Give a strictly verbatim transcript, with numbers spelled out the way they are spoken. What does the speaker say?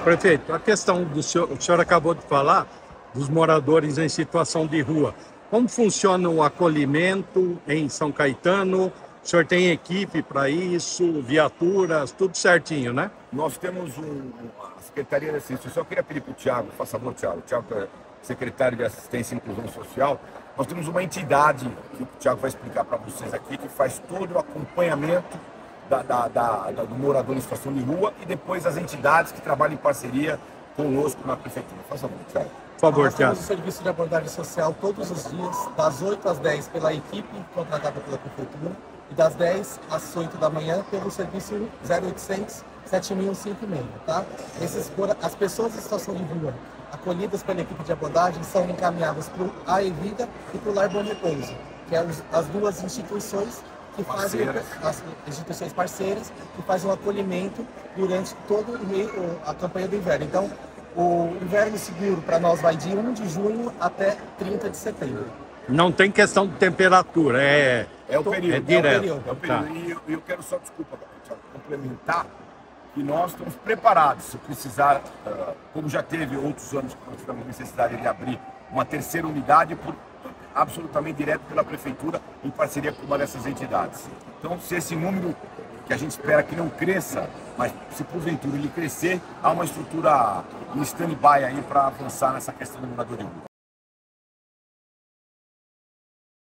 Prefeito, a questão do senhor, o senhor acabou de falar dos moradores em situação de rua. Como funciona o acolhimento em São Caetano? O senhor tem equipe para isso, viaturas, tudo certinho, né? Nós temos um, a Secretaria de Assistência. Eu só queria pedir para o Thiago, por favor, Thiago. O Thiago é secretário de Assistência e Inclusão Social. Nós temos uma entidade, que o Thiago vai explicar para vocês aqui, que faz todo o acompanhamento da, da, da, da, do morador em situação de rua e depois as entidades que trabalham em parceria conosco na Prefeitura. Faça favor, Thiago. Por favor, Nós Thiago. temos o serviço de abordagem social todos os dias, das oito às dez pela equipe contratada pela Prefeitura e das dez às oito da manhã pelo serviço zero oitocentos, sete mil, cinco mil, tá? Esses, as pessoas em situação de rua acolhidas pela equipe de abordagem são encaminhadas para o A E Vida e para o Lar Bom Repouso, que são é as duas instituições que fazem, as instituições parceiras, que fazem o acolhimento durante todo o meio, a campanha do inverno. Então, o inverno seguro para nós vai de um de junho até trinta de setembro. Não tem questão de temperatura, é, é o período. É direto. É o período. É o período. Tá. E eu, eu quero só, desculpa, Thiago, complementar que nós estamos preparados, se precisar, uh, como já teve outros anos que nós tivemos necessidade de abrir uma terceira unidade, por, absolutamente direto pela Prefeitura, em parceria com uma dessas entidades. Então, se esse número, que a gente espera que não cresça, mas se porventura ele crescer, há uma estrutura em stand-by aí para avançar nessa questão do morador de rua.